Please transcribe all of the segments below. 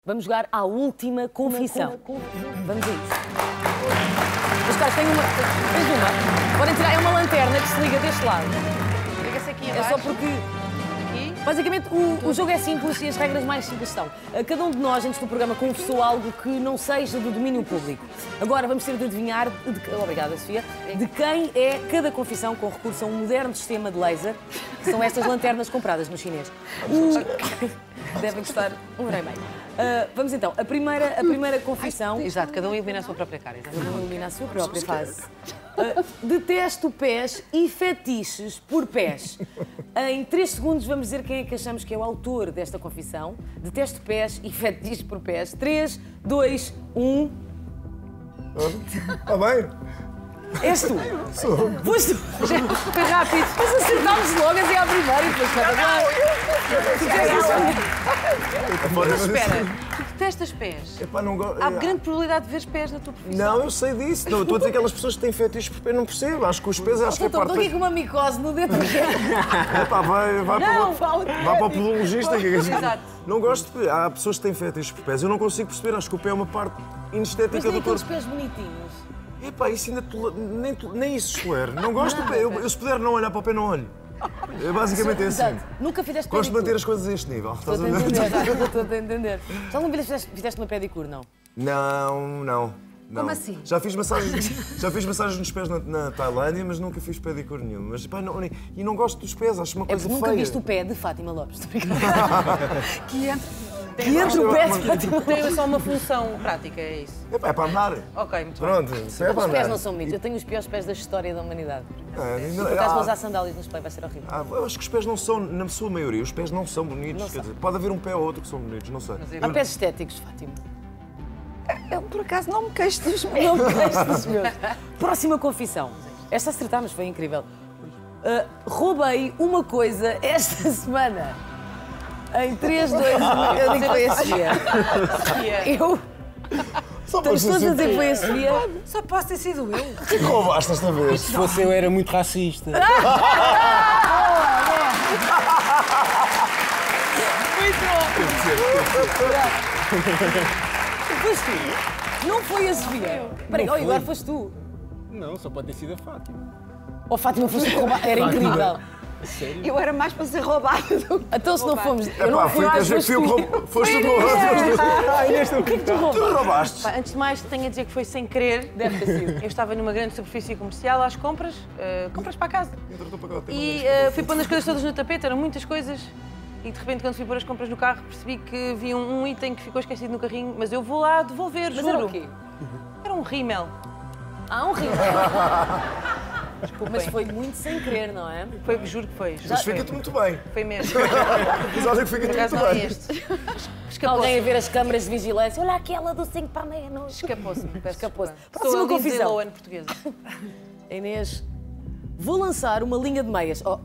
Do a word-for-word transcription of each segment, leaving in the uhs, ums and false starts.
Vamos jogar à última confissão. Vamos a isso. Os caras têm uma... Tens uma? Podem tirar, é uma lanterna que se liga deste lado. Liga-se aqui É abaixo. só porque... Aqui. Basicamente, o, o jogo é simples e as regras mais simples são. Cada um de nós, antes do programa, confessou algo que não seja do domínio público. Agora vamos ter de adivinhar, de, obrigada, Sofia, de quem é cada confissão com recurso a um moderno sistema de laser, que são estas lanternas compradas no chinês. O... Devem custar um euro e meio. Uh, vamos então, a primeira, a primeira confissão... Exato, cada um elimina a sua própria cara. Cada um elimina a sua própria face. Uh, detesto pés e fetiches por pés. Em três segundos vamos dizer quem é que achamos que é o autor desta confissão. Detesto pés e fetiches por pés. três, dois, um... Está bem? És tu? Sou. Foste tu? Foi rápido. Mas acertámos logo assim à primeira e depois para Mas espera, tu detestas pés. Epá, não go... Há grande probabilidade de ver pés na tua profissão. Não, eu sei disso. Não, estou a dizer que aquelas pessoas que têm fetiches por pés, não percebo. Acho que os pés, acho que é Estou parte... aqui com uma micose no dedo. Epá, vai, vai, Não, para, fala. o... vai para o podologista. que é isso? Exato. Não gosto de... Há pessoas que têm fetiches por pés. Eu não consigo perceber. Acho que o pé é uma parte inestética Mas do tem corpo. aqueles pés bonitinhos. Epá, isso ainda... tole- Nem, tole- nem isso tolero. Não gosto do pé. Eu, eu, se puder não olhar para o pé, não olho. É basicamente assim. Exato. Nunca fizeste Gosto de pedicure. manter as coisas a este nível. Estás Estou a a ver? entender, estou a entender. Já alguma vez fizeste, fizeste uma pedicure, não? Não, não. não. Como assim? Já fiz massagens, já fiz massagens nos pés na, na Tailândia, mas nunca fiz pedicure nenhum. Mas, pá, não, e não gosto dos pés, acho uma É coisa porque nunca feia. viste o pé de Fátima Lopes. Estou a brincar. Que entra. Que entre o pé de Fátima Lopes. Tem só uma função prática, é isso. Epá, é para andar. Ok, muito bem. Pronto, isso é para Os andar. pés não são bonitos. Eu tenho os piores pés da história da humanidade. É, Por acaso vou ah, usar sandálias no espelho, vai ser horrível. ah, eu acho que os pés não são, na sua maioria, os pés não são bonitos. Não quer são. dizer, pode haver um pé ou outro que são bonitos, não sei. Há pés estéticos, Fátima. Eu, por acaso, não me queixo dos meus. Não me queixes dos meus. Próxima confissão. Esta acertámos, foi incrível. Uh, roubei uma coisa esta semana. Em três, dois, um, eu digo que foi a Sofia. Eu... Só Estamos todos a dizer que foi a Sofia. Só posso ter sido eu. O que roubaste esta vez? Se fosse eu, era muito racista. Foste tu. Não foi a Sofia. Peraí, oh, Igor, foste tu. Não, só pode ter sido a Fátima. Oh, Fátima, foste roubar. Era incrível. Sério? Eu era mais para ser roubada do que Então, se não fomos. Eu não Epá, fui, fui, mas quer dizer que foste fui eu que tu. roubei. Foste tu que roubaste. O que é que tu Tu roubaste? roubaste. Pá, antes de mais, tenho a dizer que foi sem querer. Deve ter sido. Eu estava numa grande superfície comercial às compras, eh, compras para a casa. Entretanto, para cá, tem E uma eh, fui pondo as coisas todas no tapete, eram muitas coisas. E de repente, quando fui pôr as compras no carro, percebi que havia um, um item que ficou esquecido no carrinho, mas eu vou lá devolver, Mas juro. era o quê? Era um rímel. Ah, um rímel. Mas foi muito sem querer, não é? Foi, juro que foi. Mas fica-te muito bem. Foi mesmo. Mas olha que Por fica-te acaso muito não é bem. este. Alguém a ver as câmaras de vigilância. Olha aquela do cinco para a meia-noite. Escapou-se. Escapou-se. Sou Próxima a Lindsay confissão. Lohan portuguesa. Inês, vou lançar uma linha de meias. Oh.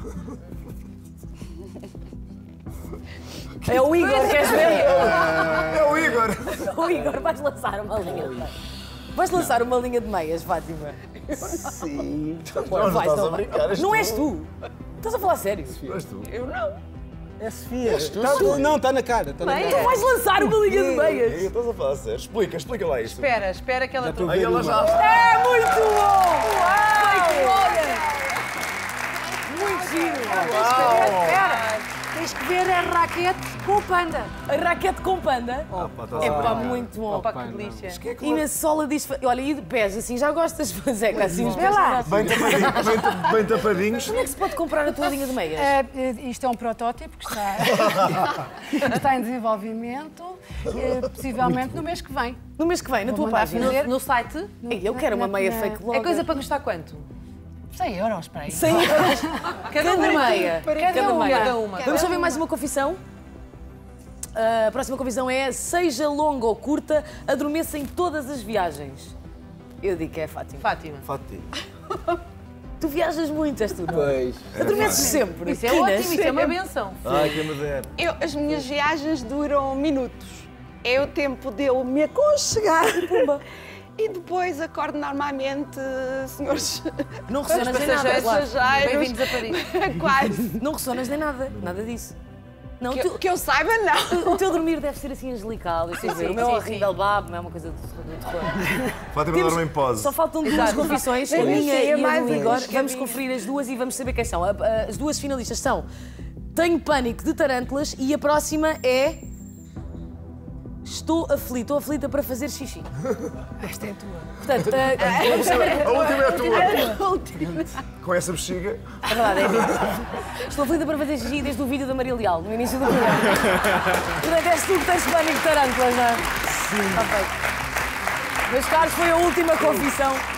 É o Igor, queres ver? É o Igor. O Igor, vais lançar uma linha de meias. Vais lançar uma linha de meias, Fátima? Sim. Não, Vais, estás não a vai. brincar. és Não tu. és tu? Estás a falar sério? És tu. É a Sofia. Tá- não, está na cara. Tá na Meia? cara. Tu vais lançar uma linha de meias? Ei, Estás a falar a sério? Explica, explica lá isto. Espera, espera que ela... estou a Aí ver ela uma. já... É muito bom! Uau! Muito giro! Espera, tens que ver a raquete com o panda. A raquete com panda. Ah, pá, estás É a pá, brincar. muito bom. Opa, que Pai, não. delícia. Inês Sola diz... Olha, e de pés, assim, já gostas de fazer cá, assim, os Vê pés. lá. Como Bem tapadinhos. Bem, ta- bem tapadinhos. é que se pode comprar a tua linha de meias? É, é, isto é um protótipo que está, está em desenvolvimento, é, possivelmente no mês que vem. No mês que vem, na Vou tua mandar página. fazer. No, no site, Ei, eu quero uma Na- meia na- fake blogger. é coisa para custar quanto? cem euros, para aí. cem euros. Cada meia. Cada uma. Cada uma. Vamos só ver mais uma confissão? A próxima confissão é: seja longa ou curta, adormeça em todas as viagens. Eu digo que é Fátima. Fátima. Fati. Tu viajas muito, és tu, não é? Pois. Adormeces sempre. Isso é Inês. ótimo, isso é uma benção. Ai, que madeira. Eu, as minhas viagens duram minutos. É o tempo de eu me aconchegar. E depois acordo normalmente, senhores Não ressonas nem nada, Passageiros, claro. passageiros. Bem-vindos a Paris. Quase. Não ressonas nem nada, nada disso. Não, Que, tu- que eu saiba, não. o teu dormir deve ser assim angelical. Eu sei ver. sim, O meu sim, horrível babo é uma coisa de de terror. Fátima dorme em pose. Só faltam duas Exato. confissões, a Sim, minha sim, e a mais do um Igor. Vamos bocadinho. conferir as duas e vamos saber quem são. A- a- As duas finalistas são Tenho Pânico de Tarântulas e a próxima é Estou aflita, estou aflita para fazer xixi. Esta é a tua. Portanto, uh, vamos saber. A última é a tua. Com essa bexiga. É verdade, é isso. Estou aflita para fazer xixi desde o vídeo da Maria Leal, no início do programa. Portanto, és tu que tens pânico de tarântulas, não é? Sim. Está feito. Meus caros, foi a última confissão.